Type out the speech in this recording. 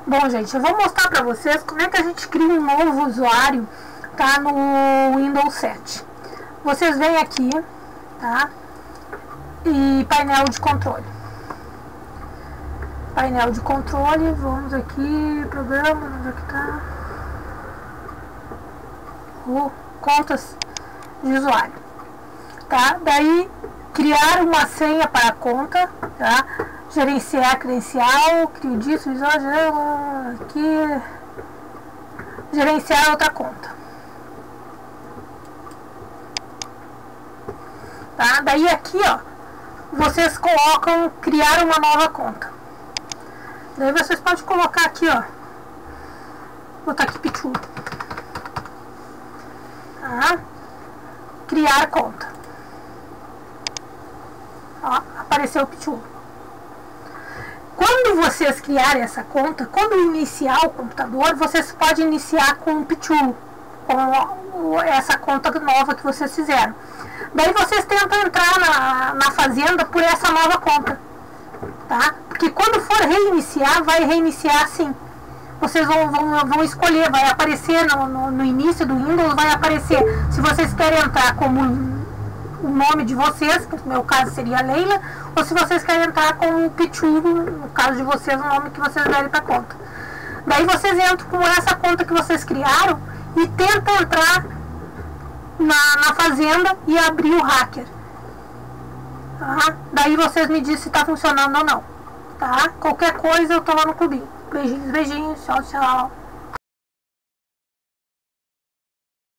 Bom, gente, eu vou mostrar para vocês como é que a gente cria um novo usuário, tá, no Windows 7. Vocês vêm aqui, tá, e painel de controle. Painel de controle, vamos aqui, programa, onde é que tá? Contas de usuário, tá? Daí, criar uma senha para a conta, tá? Gerenciar credencial, crio disso, visual, aqui, gerenciar outra conta. Tá? Daí aqui, ó, vocês colocam criar uma nova conta. Daí vocês podem colocar aqui, ó, botar aqui Pichu. Tá? Criar conta. Ó, apareceu o Pichu. Quando vocês criarem essa conta, quando iniciar o computador, vocês podem iniciar com o Pichu, com essa conta nova que vocês fizeram. Daí vocês tentam entrar na Fazenda por essa nova conta, tá? Porque quando for reiniciar, vai reiniciar assim. Vocês vão escolher, vai aparecer no início do Windows, vai aparecer se vocês querem entrar como o nome de vocês, que no meu caso seria Leila, ou se vocês querem entrar com o Pichu, no caso de vocês, o nome que vocês derem para a conta. Daí vocês entram com essa conta que vocês criaram e tentam entrar na Fazenda e abrir o hacker. Tá? Daí vocês me dizem se está funcionando ou não. Tá? Qualquer coisa eu tô lá no clubinho. Beijinhos, beijinhos, tchau, tchau.